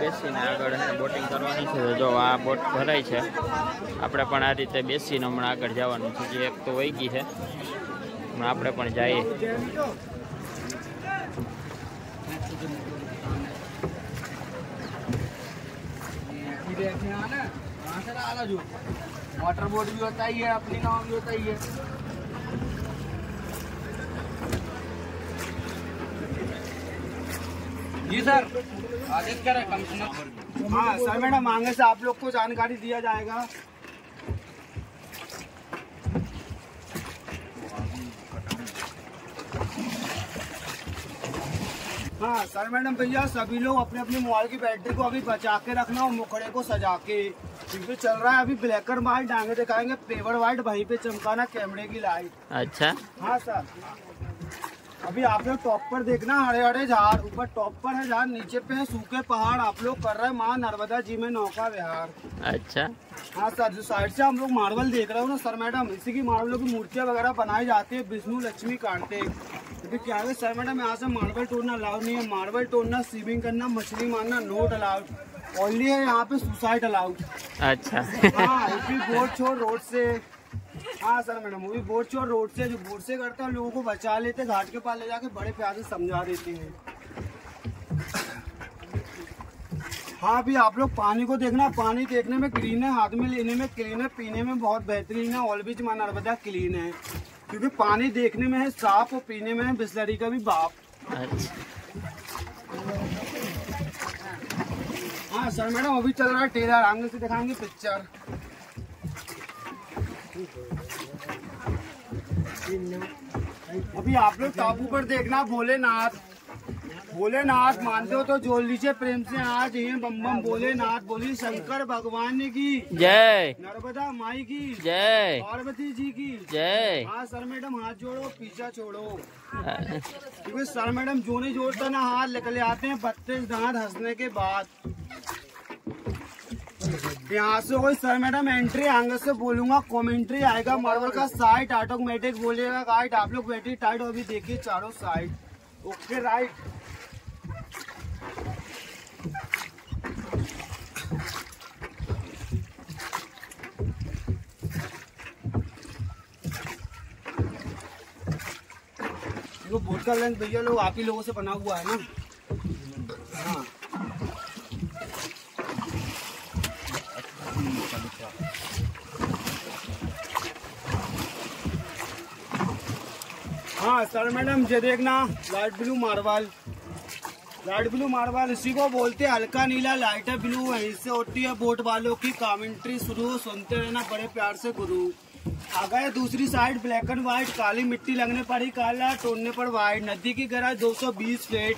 બેસીને આગળ બોટિંગ કરવાની છે। જો આ બોટ ભરાય છે, આપણે પણ આ રીતે બેસીને હમણાં આગળ જવાનું છે। જે એક તો વહી ગઈ છે, હમણાં આપણે પણ જઈએ। वाटर बोर्ड भी होता ही है, अपनी नाव भी होता ही है। जी सर, आदेश क्या है कमिश्नर? हाँ सर मैडम, आगे से आप लोग को जानकारी दिया जाएगा। हाँ सर मैडम, भैया सभी लोग अपने अपने मोबाइल की बैटरी को अभी बचा के रखना और मुखड़े को सजा के, क्योंकि चल रहा है अभी ब्लैक एंड व्हाइट, आगे दिखाएंगे पेवर व्हाइट, वहीं पे चमकाना कैमरे की लाइट। अच्छा हाँ सर, अभी आप लोग टॉप पर देखना, हरे हरे झाड़, ऊपर टॉप पर है झाड़, नीचे पे है सूखे पहाड़। आप लोग कर रहे हैं माँ नर्मदा जी में नौका विहार। अच्छा हाँ सर, जो साइड से हम लोग मार्बल देख रहे हो ना सर मैडम, इसी की मार्बलों की मूर्तियाँ वगैरह बनाई जाती है, विष्णु लक्ष्मी कार्तिक। क्योंकि क्या है सर मैडम, यहाँ से मार्बल तोड़ना अलाउड नहीं है। मार्बल तोड़ना, स्विमिंग करना, मछली मारना नोट अलाउड, ओनली है यहाँ पे सुसाइड अलाउड। अच्छा हाँ, बोट छोड़ रोड से। हाँ सर मैडम, वो भी बोट छोड़ रोड से, जो बोट से करते हैं लोगों को बचा लेते, घाट के पास ले जाके बड़े प्यार से समझा देते हैं। हाँ, अभी आप लोग पानी को देखना, पानी देखने में ग्रीन है, हाथ में लेने में क्लीन है, पीने में बहुत बेहतरीन है, ऑल बीच मां नर्मदा क्लीन है। क्योंकि पानी देखने में है साफ और पीने में है बिस्लरी का भी बाप। अच्छा हाँ सर मैडम, अभी चल रहा है टेलर, आगे से दिखाएंगे पिक्चर। अभी आप लोग टापू पर देखना भोलेनाथ। भोलेनाथ मानते हो तो जोड़ लीजिए प्रेम से आज ही बम बम भोलेनाथ। बोली शंकर भगवान की जय, नर्मदा माई की जय, पार्वती जी की जय। हाँ सर मैडम, हाथ जोड़ो, पीछा छोड़ो। क्योंकि सर मैडम जो नहीं जोड़ता ना हाथ निकले आते हैं 32 दांत हंसने के बाद। यहाँ से कोई सर मैडम एंट्री आगे से बोलूंगा, कमेंट्री आएगा, मार्बल का साइड ऑटोमेटिक बोलेगा गाइड। आप लोग बैटरी टाइट अभी देखिए चारों साइड। Okay right. वो बोट का लेंथ भैया लोग आप ही लोगों से बना हुआ है ना। हाँ हाँ सर मैडम, ये देखना light blue marble. Light blue marble इसी को बोलते हैं, हल्का नीला लाइट ब्लू है। इससे होती है बोट वालों की कमेंट्री शुरू, सुनते रहना बड़े प्यार से गुरु। आ गए दूसरी साइड ब्लैक एंड व्हाइट, काली मिट्टी लगने पर ही काला, तोड़ने पर व्हाइट। नदी की गहराई 220 फीट।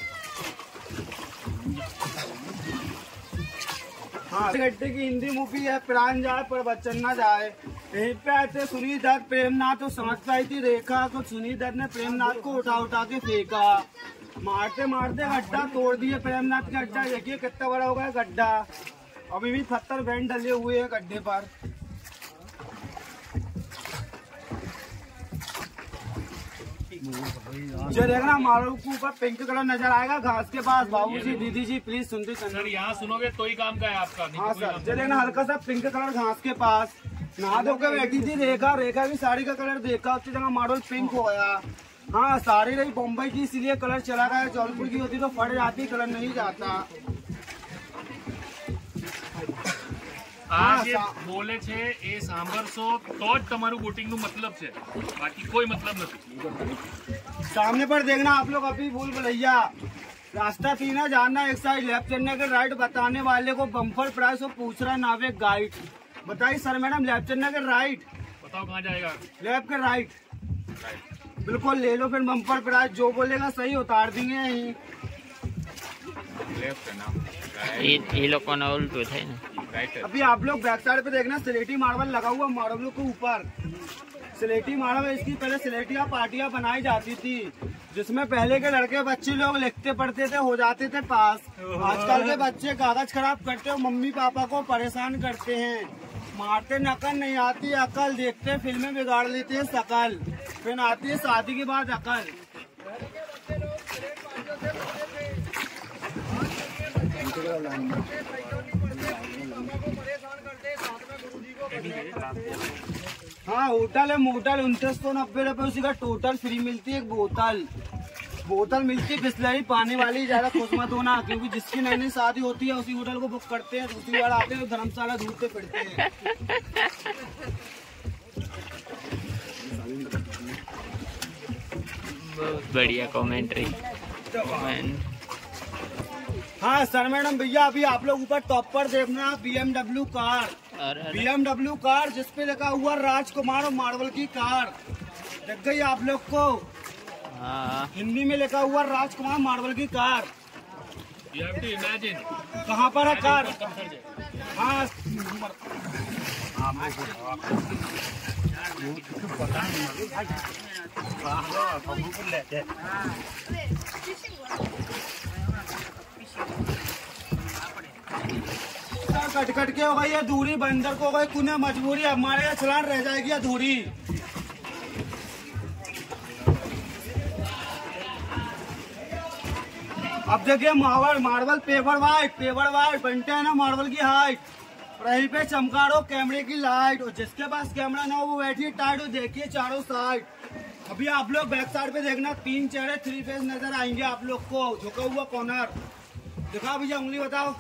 हाँ, गड्ढे की हिंदी मूवी है, प्राण जाए पर बच्चन ना जाए। यहीं पे आते सुनील दत्त प्रेमनाथ तो समझ पाई थी रेखा को, सुनील दत्त ने प्रेमनाथ को उठा उठा के फेंका। मारते मारते गड्ढा तोड़ दिए प्रेमनाथ का गड्ढा। देखिए कितना बड़ा हो गया गड्ढा। अभी भी पत्थर बैंड डले हुए हैं गड्ढे पर। जो देखना मारो के ऊपर पिंक कलर नजर आएगा घास के पास। बाबूजी दीदी जी प्लीज सुनते सर, यहाँ सुनोगे तो ही काम का है आपका। हाँ सर, जो देखना हल्का सा पिंक कलर घास के पास। नहा धो के बैठी थी रेखा, रेखा की साड़ी का कलर देखा, उसकी जगह मॉडल पिंक हो गया। हाँ, साड़ी रही बम्बई की इसलिए कलर चला गया। जौनपुर की होती तो फट जाती, कलर नहीं जाता। आज बोले छे ए सांभरशो तो ज तमाરું બોટિંગ નું મતલબ છે, બાકી કોઈ મતલબ નથી। सामने पर देखना आप लोग, अभी भूल भुलैया रास्ता सीना जानना, एक साइड लेफ्ट चलने के राइट, बताने वाले को बम्पर प्राइस और पूछ रहा नावे गाइड। बताइए सर मैडम, लेफ्ट चलने के राइट, बताओ कहाँ जाएगा? लेफ्ट के राइट, बिल्कुल ले लो फिर बम्पर प्राइस। जो बोलेगा सही उतार देंगे यहीं। ये लोग ना उल्टू थे ना। अभी आप लोग बैक साइड पे देखना, स्लेटी मार्बल लगा हुआ मार्बलों के ऊपर। स्लेटी मार्बल, इसकी पहले स्लेटियाँ पार्टियाँ बनाई जाती थी, जिसमें पहले के लड़के बच्चे लोग लिखते पढ़ते थे, हो जाते थे पास। आजकल के बच्चे कागज खराब करते हो, मम्मी पापा को परेशान करते हैं। मारते नकल नहीं आती अकल, देखते फिल्में बिगाड़ लेते हैं शकल, फिर आती है शादी के बाद अकल। हाँ होटल है मोटल 2990 रुपये उसी का टोटल फ्री मिलती है। एक बोतल मिलती है बिस्लरी पानी वाली, ज्यादा खुश मत होना क्योंकि जिसकी नई नई शादी होती है उसी होटल को बुक करते हैं, दूसरी बार आते हैं तो धर्मशाला ढूंढते फिरते हैं। बहुत बढ़िया कमेंट्री। हाँ सर मैडम भैया अभी आप लोग ऊपर टॉप पर देखना BMW कार, BMW कार जिसपे लिखा हुआ राजकुमार और मार्वल की कार दिख गई आप लोग को। हाँ हिंदी में लिखा हुआ राजकुमार मार्वल की car. You have to imagine. कहाँ पर है कार? हाँ कट कट के हो गई है दूरी, बंदर को हो गई कुने मजबूरी, हमारे यहाँ चलान रह जाएगी अधूरी। अब देखिए मार्बल पेपर वाइट बनते हैं ना मार्बल की हाइट, रही पे चमकारो कैमरे की लाइट, और जिसके पास कैमरा ना हो वो बैठिए टाइट और देखिए चारों साइड। अभी आप लोग बैक साइड पे देखना 3 चेहरे 3 फेस नजर आएंगे आप लोग को, झुका हुआ कॉर्नर दिखा भैया, उंगली बताओ,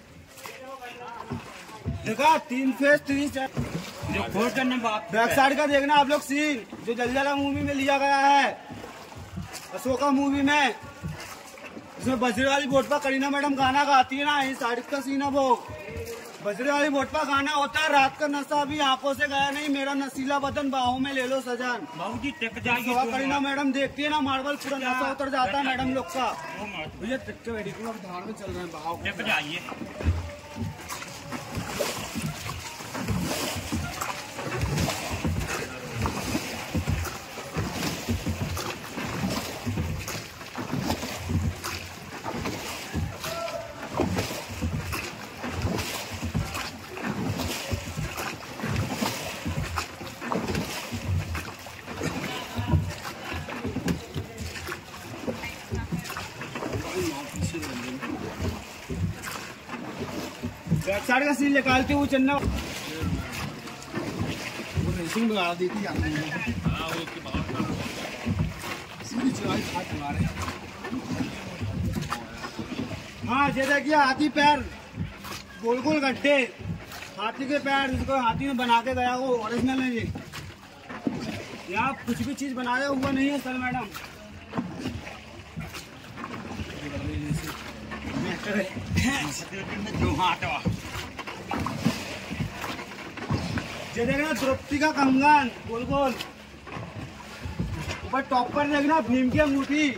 देखा 3 फेस 3 चेहरे। बैक साइड का देखना आप लोग सीन जो जलजला मूवी में लिया गया है, अशोका मूवी में, इसमें बजरी वाली बोट पर करीना मैडम गाना गाती है ना, इस साइड का सीन है वो। बजरी वाली बोट पर गाना होता है, रात का नशा अभी आंखों से गया नहीं, मेरा नशीला बदन बाहों में ले लो सजन। करीना मैडम देखती है ना मार्बल पूरा नशा उतर जाता है मैडम लोग का। भैया धार में चल रहे हैं बहाव। बैक साइड का सीन निकालते हुए चलना, वो रेसिंग लगा दी थी हाँ ये देखिए हाथी पैर गोल गोल गड्ढे, हाथी के पैर जिसको हाथी में बना के गया वो ओरिजिनल है। ये यहाँ कुछ भी चीज बनाया हुआ नहीं है सर मैडम। ये देखना द्रौपदी का कंगन गोल गोल, ऊपर टॉप पर देखना भीम की अंगूठी।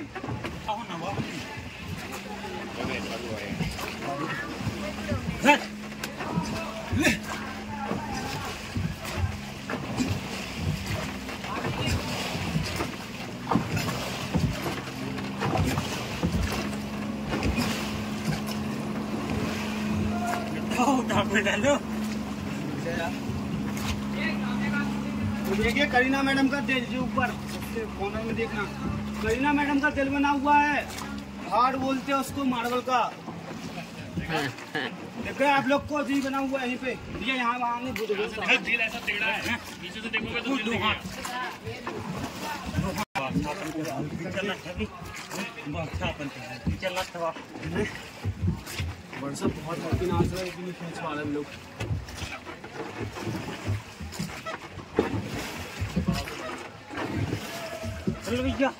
देखिए करीना मैडम का दिल जो ऊपर कॉर्नर में देखना, करीना मैडम का दिल बना हुआ है, हार्ट बोलते हैं उसको मार्बल का। देखो आप लोग को जी बना हुआ है यहीं पे, ये यहाँ वहाँ में दिल ऐसा टेढ़ा है, नीचे से देखोगे तो दिल दिखेगा। व्हाट्सएप बहुत शौकीन आंसर है, इतनी खींच पा रहे हम लोग। चलो भैया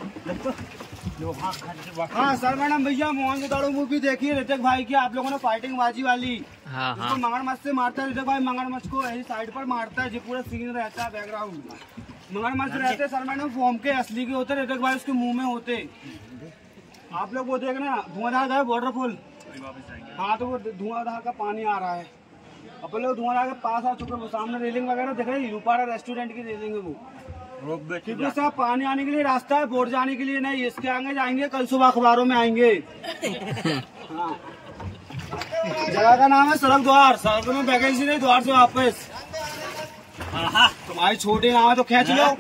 हाँ सर मैडम भैया मोहन जोदाड़ो मूवी देखिए ऋतिक भाई की, आप लोगों ने फाइटिंग बाजी वाली। हाँ हाँ मगरमच्छ से मारता है ऋतिक भाई, मगरमच्छ को ऐसी साइड पर मारता है, जो पूरा सीन रहता है बैकग्राउंड। मगरमच्छ रहते सर मैडम फॉर्म के असली के होते, ऋतिक भाई उसके मुंह में होते। आप लोग वो देखना धुआंधार है वाटरफॉल, हाँ तो वो धुआंधार का पानी आ रहा है, अपन लोग धुआंधार के पास आ चुके हैं, वो सामने रेलिंग वगैरह देख रहे हैं, रूपारा रेस्टोरेंट की रेलिंग है वो, क्योंकि साहब पानी आने के लिए रास्ता है, बोट जाने के लिए नहीं, इसके आगे जाएंगे कल सुबह अखबारों में आएंगे। हाँ जगह का नाम है सड़क द्वार, सड़क में वैकेंसी नहीं, द्वार से वापस। तुम्हारी छोटी नाम है तो खींच लो,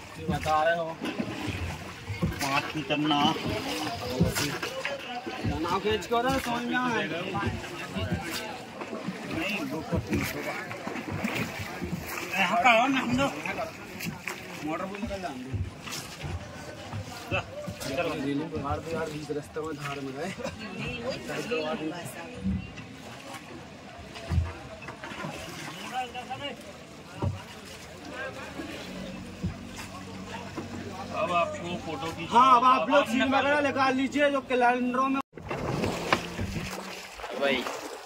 बता रहे हो। हाँ खींच कर समझ में आए मोटर भी निकल रास्ते में धार में गए अब आपको फोटो की हाँ अब आप लोग सीन वगैरह निकाल लीजिए जो कैलेंडरों में भाई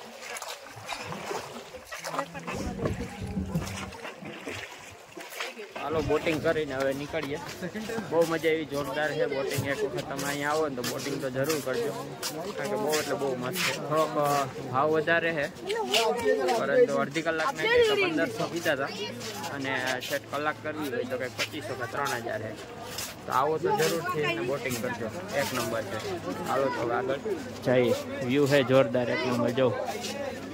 હાલો બોટિંગ કરીને હવે નીકળીએ બહુ મજા આવી જોરદાર છે બોટિંગ એક વખત તમે અહીંયા આવો ને તો બોટિંગ તો જરૂર કરજો કારણ કે બહુ એટલે બહુ મસ્ત છે થોડોક ભાવ વધારે છે પરંતુ અડધી કલાકના કંઈક 1500 કીધા હતા અને સેટ કલાક કરવી હોય તો કંઈક 2500 કે 3000 છે તો આવો તો જરૂરથી એને બોટિંગ કરજો એક નંબર છે હાલો તો આગળ જઈએ વ્યૂ છે જોરદાર એક નંબર જો